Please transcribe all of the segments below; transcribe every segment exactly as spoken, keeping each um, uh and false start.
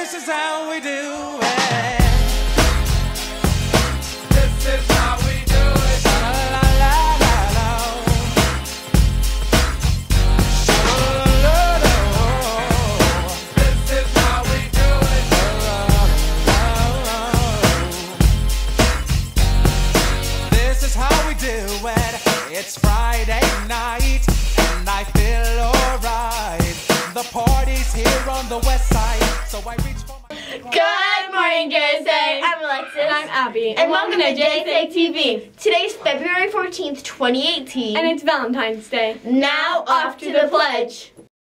This is how we do it. This is how we do it. La la la la la. La la la la. This is how we do it. This is how we do it. It's Friday night and I feel alright. The party's here on the west side, so I reach for my... Good morning, J S A. I'm Alexis. And I'm Abby. And welcome to J S A T V. Today's February fourteenth, twenty eighteen. And it's Valentine's Day. Now off to the pledge.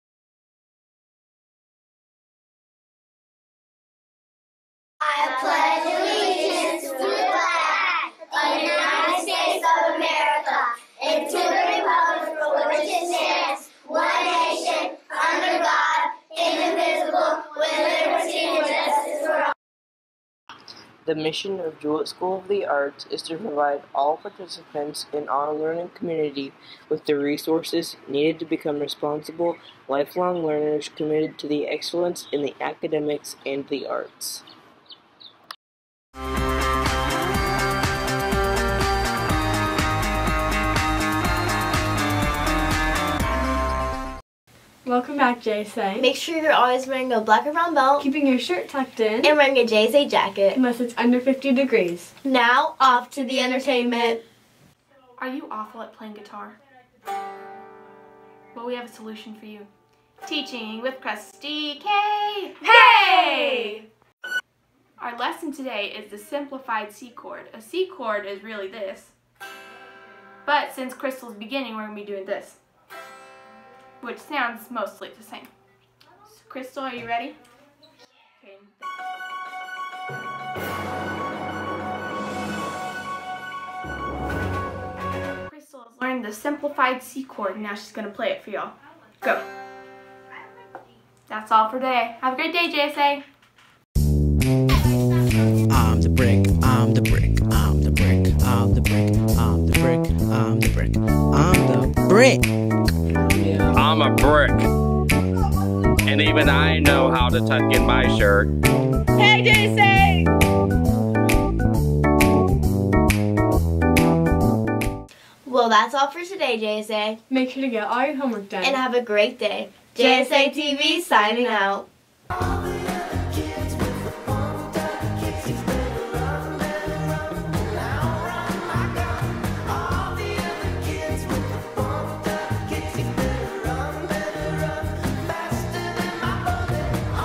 I pledge allegiance to the flag of the United States of America and to the republic for which it stands, one nation, under God, indivisible, with liberty and justice for all. The mission of Jewett School of the Arts is to provide all participants in our learning community with the resources needed to become responsible, lifelong learners committed to the excellence in the academics and the arts. Welcome back, J S A. Make sure you're always wearing a black or brown belt Keeping your shirt tucked in, and wearing a J S A jacket. unless it's under fifty degrees. Now off to the entertainment. Are you awful at playing guitar? Well, we have a solution for you. Teaching with Krusty K. Hey! Our lesson today is the simplified C chord. A C chord is really this. But since Crystal's beginning, we're going to be doing this, which sounds mostly the same. So, Crystal, are you ready? Okay. Crystal has learned the simplified C chord, and now she's going to play it for y'all. Go. That's all for today. Have a great day, J S A. I'm the brick, I'm the brick, I'm the brick, I'm the brick, I'm the brick, I'm the brick, I'm the brick. I'm a brick, and even I know how to tuck in my shirt. Hey, J S A! Well, that's all for today, J S A. Make sure to get all your homework done. And have a great day. J S A T V signing out.